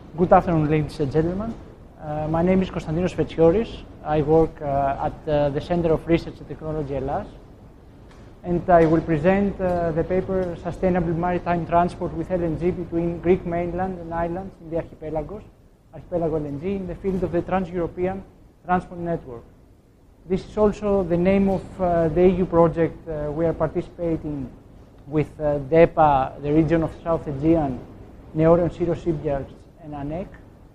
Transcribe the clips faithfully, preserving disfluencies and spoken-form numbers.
Good afternoon, ladies and gentlemen. Uh, my name is Konstantinos Fetsioris. I work uh, at uh, the Center of Research and Technology Hellas, and I will present uh, the paper Sustainable Maritime Transport with L N G between Greek mainland and islands in the archipelagos, Archipelago L N G, in the field of the Trans-European Transport Network. This is also the name of uh, the E U project uh, we are participating with uh, DEPA, the region of South Aegean, Neorion Syros Shipyards, and A N E C.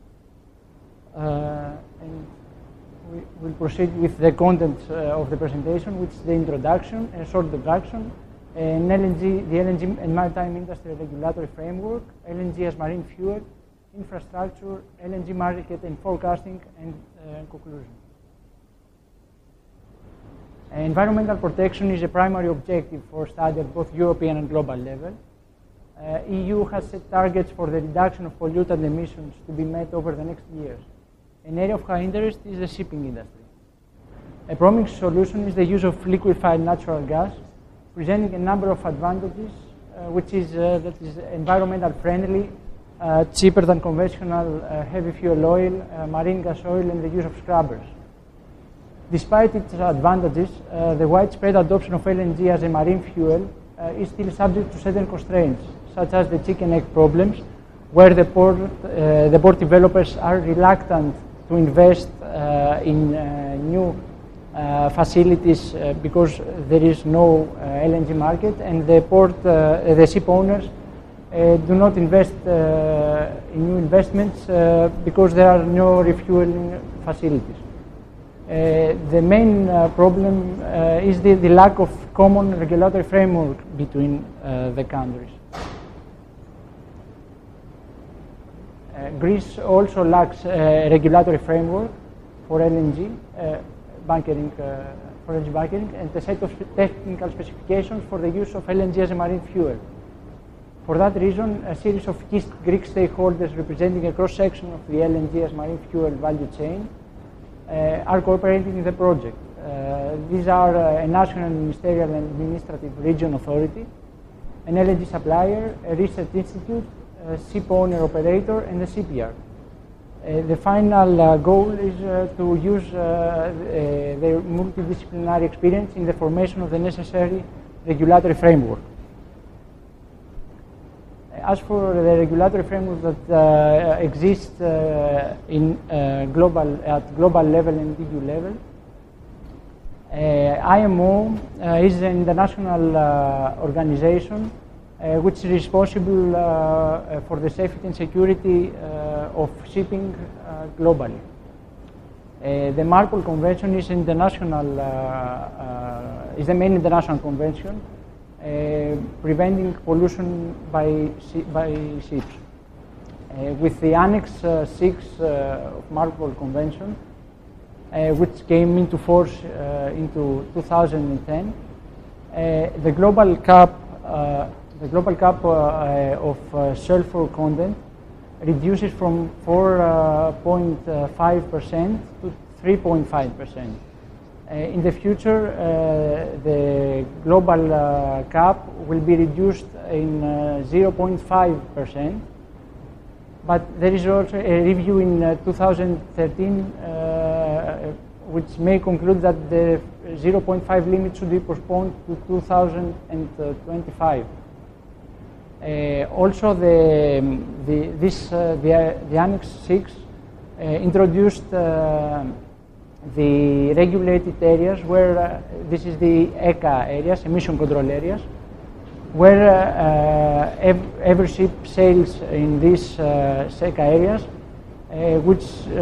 Uh, and we will proceed with the content uh, of the presentation, which is the introduction, a short introduction, and L N G, the L N G and Maritime Industry Regulatory Framework, L N G as marine fuel, infrastructure, L N G market and forecasting, and uh, conclusion. Environmental protection is a primary objective for study at both European and global level. Uh, E U has set targets for the reduction of pollutant emissions to be met over the next years. An area of high interest is the shipping industry. A promising solution is the use of liquefied natural gas, presenting a number of advantages, uh, which is uh, that is environmental friendly, uh, cheaper than conventional uh, heavy fuel oil, uh, marine gas oil, and the use of scrubbers. Despite its advantages, uh, the widespread adoption of L N G as a marine fuel uh, is still subject to certain constraints, such as the chicken egg problems, where the port, uh, the port developers are reluctant to invest uh, in uh, new uh, facilities uh, because there is no uh, L N G market, and the port, uh, the ship owners uh, do not invest uh, in new investments uh, because there are no refueling facilities. Uh, the main uh, problem uh, is the, the lack of common regulatory framework between uh, the countries. Uh, Greece also lacks a regulatory framework for L N G uh, bunkering, uh, for L N G bunkering, and a set of technical specifications for the use of L N G as a marine fuel. For that reason, a series of key Greek stakeholders representing a cross-section of the L N G as marine fuel value chain uh, are cooperating in the project. Uh, these are uh, a national ministerial and administrative region authority, an L N G supplier, a research institute, a ship owner operator, and a shipyard. Uh, the final uh, goal is uh, to use uh, uh, their multidisciplinary experience in the formation of the necessary regulatory framework. As for the regulatory framework that uh, exists uh, in, uh, global, at global level and E U level, uh, I M O uh, is an international uh, organization Uh, which is responsible uh, uh, for the safety and security uh, of shipping uh, globally. Uh, the MARPOL Convention is international, uh, uh, is the main international convention uh, preventing pollution by, by ships. Uh, with the Annex uh, six uh, of MARPOL Convention, uh, which came into force uh, into two thousand ten, uh, the global cap uh, The global cap uh, of uh, sulfur content reduces from four point five percent to three point five percent. Uh, in the future, uh, the global uh, cap will be reduced in uh, zero point five percent, but there is also a review in uh, two thousand thirteen uh, which may conclude that the zero point five limit should be postponed to two thousand twenty-five. Uh, also, the, the, this, uh, the, the Annex six uh, introduced uh, the regulated areas where, uh, this is the ECA areas, emission control areas, where uh, ev every ship sails in these uh, ECA areas, uh, which uh,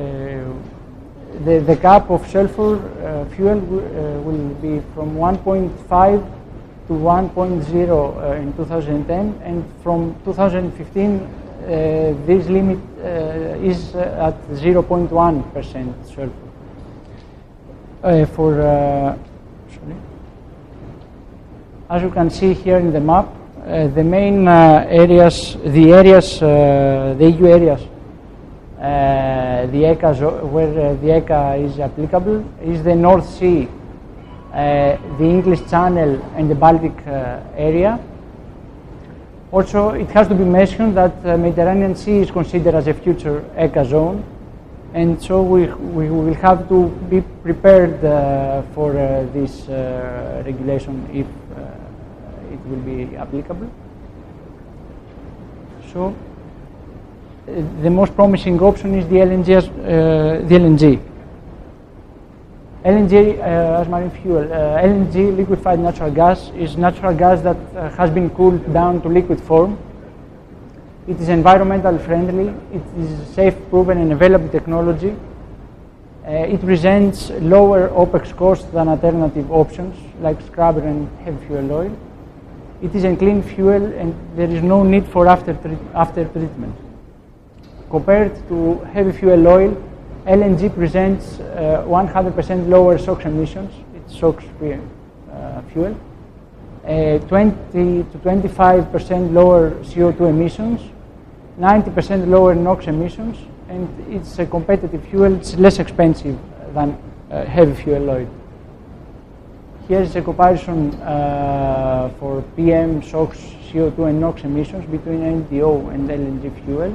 uh, the, the cap of sulfur uh, fuel uh, will be from one point five to one point zero uh, in two thousand ten, and from two thousand fifteen uh, this limit uh, is uh, at zero point one percent sulfur. Uh, for uh, sorry. As you can see here in the map, uh, the main uh, areas, the areas, uh, the E U areas, uh, the ECA where uh, the ECA is applicable is the North Sea, Uh, the English Channel and the Baltic uh, area. Also, it has to be mentioned that the Mediterranean Sea is considered as a future ECA zone, and so we, we will have to be prepared uh, for uh, this uh, regulation if uh, it will be applicable. So, uh, the most promising option is the L N G. As, uh, the L N G. L N G uh, as marine fuel. Uh, L N G, liquefied natural gas, is natural gas that uh, has been cooled down to liquid form. It is environmental friendly, it is safe, proven and available technology. Uh, it presents lower OPEX costs than alternative options like scrubber and heavy fuel oil. It is a clean fuel and there is no need for after, treat after treatment. Compared to heavy fuel oil, L N G presents uh, one hundred percent lower SOx emissions. It's SOx-free uh, fuel. Uh, twenty to twenty-five percent lower C O two emissions, ninety percent lower NOx emissions, and it's a competitive fuel. It's less expensive than uh, heavy fuel oil. Here is a comparison uh, for P M, SOx, C O two, and NOx emissions between N T O and L N G fuel.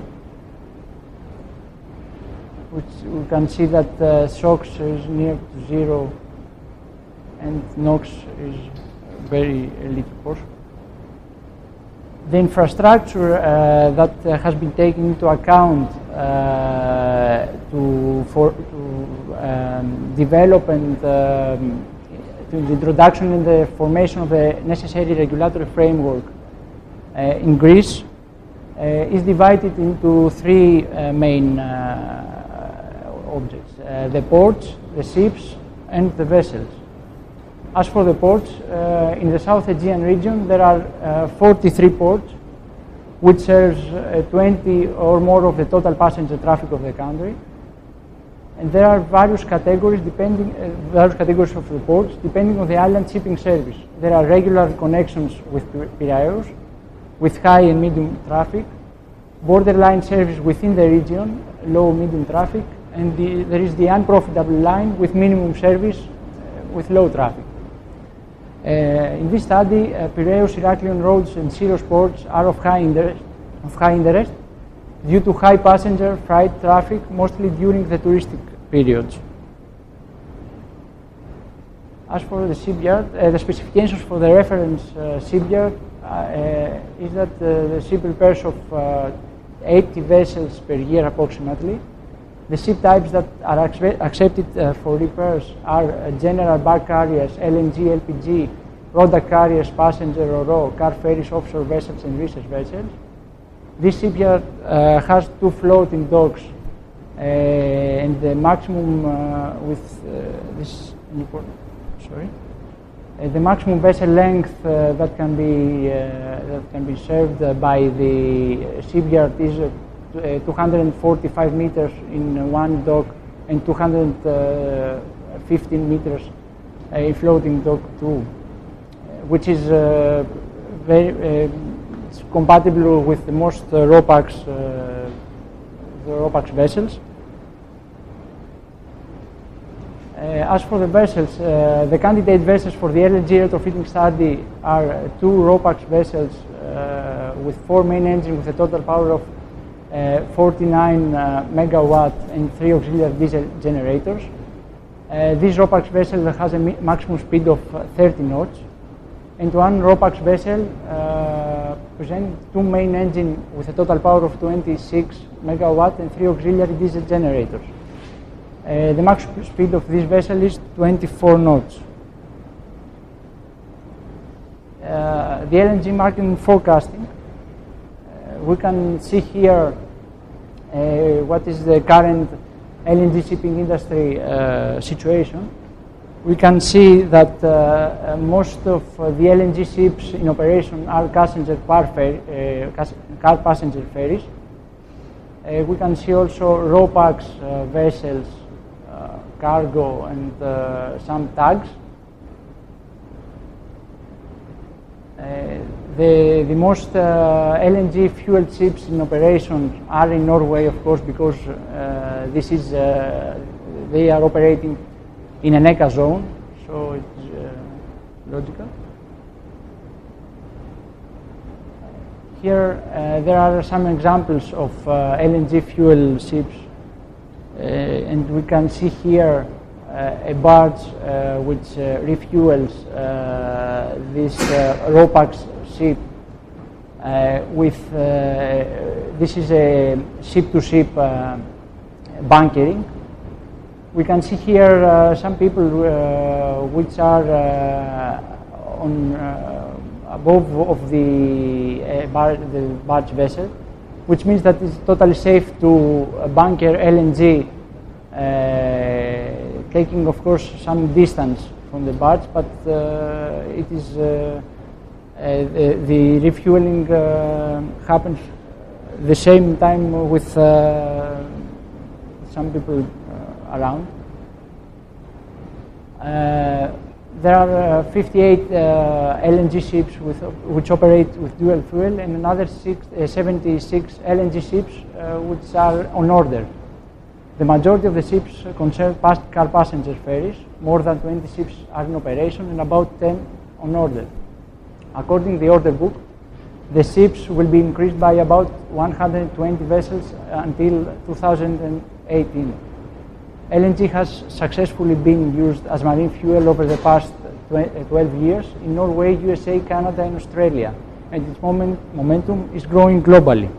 Which we can see that uh, SOx is near to zero and NOx is very little portion. The infrastructure uh, that uh, has been taken into account uh, to, for, to um, develop and um, to the introduction and the formation of the necessary regulatory framework uh, in Greece uh, is divided into three uh, main uh, objects, uh, the ports, the ships, and the vessels. As for the ports, uh, in the South Aegean region there are uh, forty-three ports, which serves uh, twenty or more of the total passenger traffic of the country. And there are various categories, depending, uh, various categories of the ports, depending on the island shipping service. There are regular connections with Piraeus, with high and medium traffic, borderline service within the region, low medium traffic, and the, there is the unprofitable line with minimum service uh, with low traffic. Uh, in this study, uh, Piraeus, Heraklion, Rhodes, and Syros ports are of high, interest, of high interest due to high passenger freight traffic, mostly during the touristic periods. As for the shipyard, uh, the specifications for the reference uh, shipyard uh, uh, is that uh, the ship repairs of uh, eighty vessels per year approximately. The ship types that are accepted uh, for repairs are uh, general bulk carriers, L N G, L P G, product carriers, passenger or ro, car ferries, offshore vessels, and research vessels. This shipyard uh, has two floating docks, uh, and the maximum uh, with uh, this sorry, uh, the maximum vessel length uh, that can be uh, that can be served uh, by the shipyard is uh, Uh, two hundred forty-five meters in uh, one dock and two hundred fifteen meters uh, in floating dock two, uh, which is uh, very uh, compatible with the most uh, RoPax, uh, the RoPax vessels. Uh, as for the vessels, uh, the candidate vessels for the L N G retrofitting study are uh, two RoPax vessels uh, with four main engines with a total power of Uh, forty-nine uh, megawatt and three auxiliary diesel generators. Uh, this RoPax vessel has a maximum speed of uh, thirty knots, and one RoPax vessel uh, presents two main engines with a total power of twenty-six megawatt and three auxiliary diesel generators. Uh, the maximum speed of this vessel is twenty-four knots. Uh, the L N G market and forecasting. We can see here uh, what is the current L N G shipping industry uh, situation. We can see that uh, uh, most of uh, the L N G ships in operation are passenger car, ferry, uh, car passenger ferries. Uh, we can see also RoPax uh, vessels, uh, cargo, and uh, some tags. Uh, The, the most uh, L N G fueled ships in operation are in Norway, of course, because uh, this is uh, they are operating in an ECA zone, so it's uh, logical. here uh, there are some examples of uh, L N G fuel ships, uh, and we can see here uh, a barge uh, which uh, refuels uh, this uh, RoPax ship uh, with, uh, this is a ship-to-ship uh, bunkering. We can see here uh, some people uh, which are uh, on uh, above of the, uh, bar, the barge vessel, which means that it's totally safe to bunker L N G, uh, taking of course some distance from the barge, but uh, it is uh, uh, the, the refueling uh, happens the same time with uh, some people uh, around. Uh, there are uh, fifty-eight uh, L N G ships with, which operate with dual fuel, and another six, uh, seventy-six L N G ships uh, which are on order. The majority of the ships concern past car passenger ferries. More than twenty ships are in operation and about ten on order. According to the order book, the ships will be increased by about one hundred twenty vessels until two thousand eighteen. L N G has successfully been used as marine fuel over the past twelve years in Norway, U S A, Canada, and Australia, and its moment, momentum is growing globally.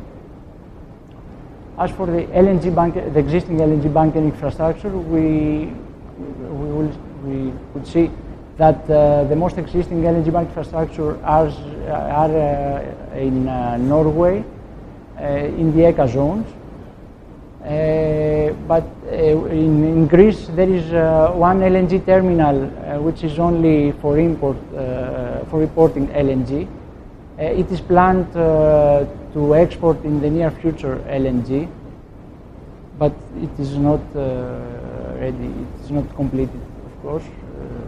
As for the L N G bunker, the existing L N G bunker infrastructure, we we will we could see that uh, the most existing L N G bunker infrastructure are, are uh, in uh, Norway, uh, in the ECA zones. Uh, but uh, in, in Greece there is uh, one L N G terminal uh, which is only for import, uh, for importing L N G. Uh, it is planned uh, to export in the near future L N G, but it is not uh, ready, it is not completed, of course. Uh,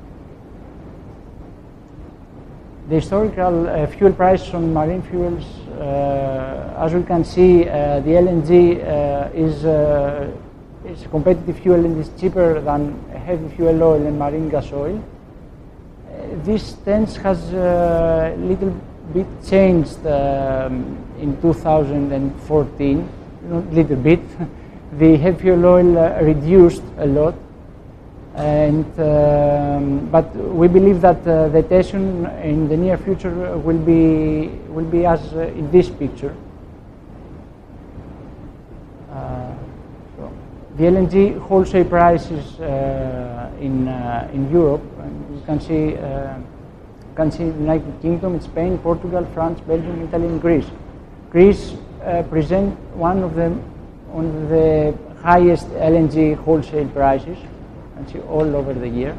the historical uh, fuel prices on marine fuels, uh, as we can see, uh, the L N G uh, is, uh, is a competitive fuel and is cheaper than heavy fuel oil and marine gas oil. Uh, this stance has a uh, little bit changed um, in two thousand fourteen, a little bit. The heavy fuel oil uh, reduced a lot. And, um, but we believe that uh, the tension in the near future will be will be as uh, in this picture. Uh, so the L N G wholesale prices uh, in uh, in Europe, and you can see uh, you can see the United Kingdom, Spain, Portugal, France, Belgium, Italy, and Greece. Greece uh, present one of the one of the highest L N G wholesale prices. And see all over the year.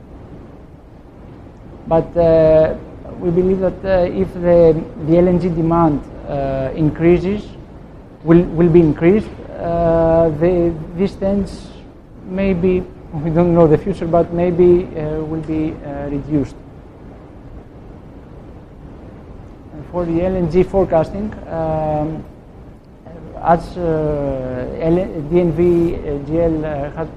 But uh, we believe that uh, if the, the L N G demand uh, increases, will, will be increased, uh, the, this tends maybe, we don't know the future, but maybe uh, will be uh, reduced. And for the L N G forecasting, um, as uh, D N V uh, G L uh, has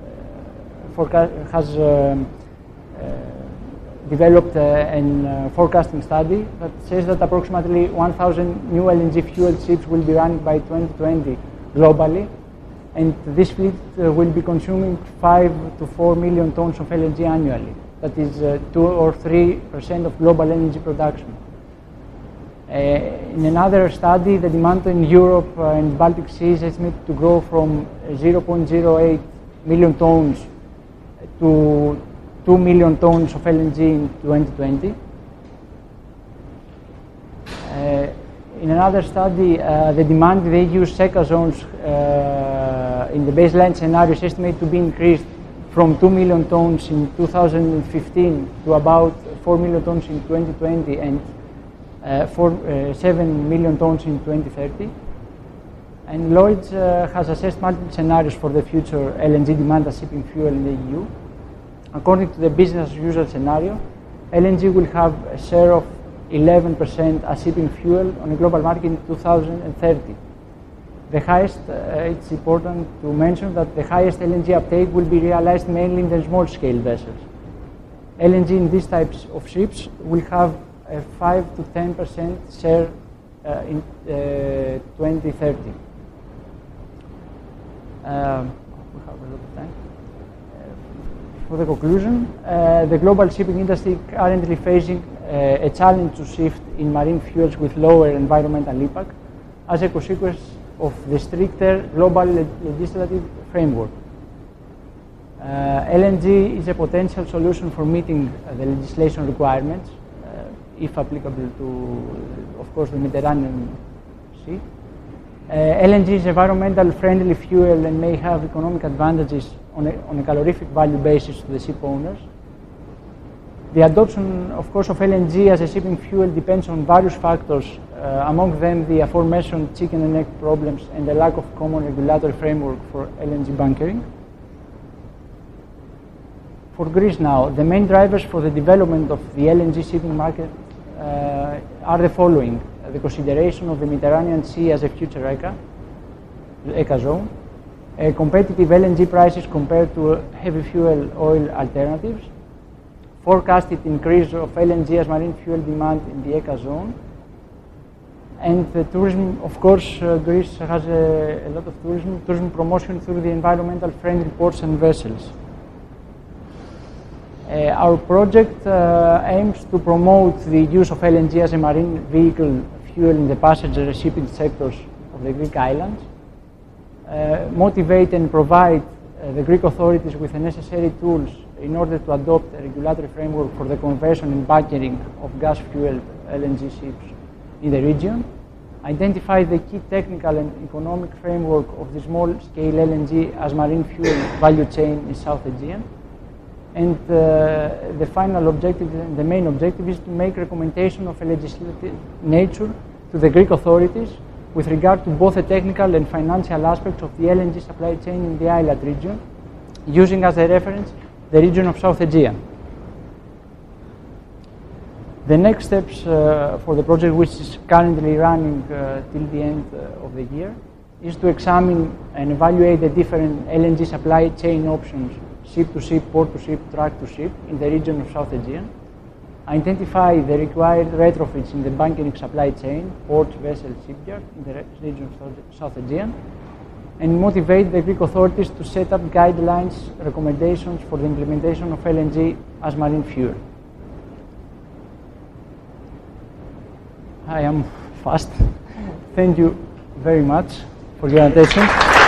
has um, uh, developed uh, an uh, forecasting study that says that approximately one thousand new L N G fueled ships will be running by twenty twenty globally, and this fleet uh, will be consuming five to four million tons of L N G annually. That is uh, two or three percent of global L N G production. Uh, in another study, the demand in Europe uh, and Baltic Sea is estimated to grow from zero point zero eight million tons to two million tons of L N G in twenty twenty. Uh, in another study, uh, the demand in the E U SECA zones uh, in the baseline scenario is estimated to be increased from two million tons in two thousand fifteen to about four million tons in twenty twenty and uh, four, uh, seven million tons in twenty thirty. And Lloyd's uh, has assessed multiple scenarios for the future L N G demand as shipping fuel in the E U. According to the business as usual scenario, L N G will have a share of eleven percent as shipping fuel on a global market in two thousand thirty. The highest, uh, it's important to mention that the highest L N G uptake will be realized mainly in the small scale vessels. L N G in these types of ships will have a five to ten percent share uh, in uh, twenty thirty. Uh, we have a lot of time. Uh, for the conclusion, uh, the global shipping industry currently facing uh, a challenge to shift in marine fuels with lower environmental impact as a consequence of the stricter global le legislative framework. Uh, L N G is a potential solution for meeting uh, the legislation requirements, uh, if applicable to, of course, the Mediterranean Sea. Uh, L N G is environmental friendly fuel and may have economic advantages on a, on a calorific value basis to the ship owners. The adoption, of course, of L N G as a shipping fuel depends on various factors, uh, among them the aforementioned chicken and egg problems and the lack of common regulatory framework for L N G bunkering. For Greece now, the main drivers for the development of the L N G shipping market uh, are the following. Uh, the consideration of the Mediterranean Sea as a future ECA, ECA zone, uh, competitive L N G prices compared to heavy fuel oil alternatives, forecasted increase of L N G as marine fuel demand in the ECA zone, and the tourism, of course, uh, Greece has a, a lot of tourism, tourism promotion through the environmental friendly ports and vessels. Uh, our project uh, aims to promote the use of L N G as a marine vehicle fuel in the passenger shipping sectors of the Greek islands, uh, motivate and provide uh, the Greek authorities with the necessary tools in order to adopt a regulatory framework for the conversion and bunkering of gas-fueled L N G ships in the region, identify the key technical and economic framework of the small-scale L N G as marine fuel value chain in South Aegean. And uh, the final objective, the main objective, is to make recommendation of a legislative nature to the Greek authorities with regard to both the technical and financial aspects of the L N G supply chain in the island region, using as a reference the region of South Aegean. The next steps uh, for the project, which is currently running uh, till the end uh, of the year, is to examine and evaluate the different L N G supply chain options, ship-to-ship, port-to-ship, truck-to-ship, in the region of South Aegean, identify the required retrofits in the bunkering supply chain, port, vessel, shipyard, in the region of South Aegean, and motivate the Greek authorities to set up guidelines, recommendations for the implementation of L N G as marine fuel. I am fast. Thank you very much for your attention.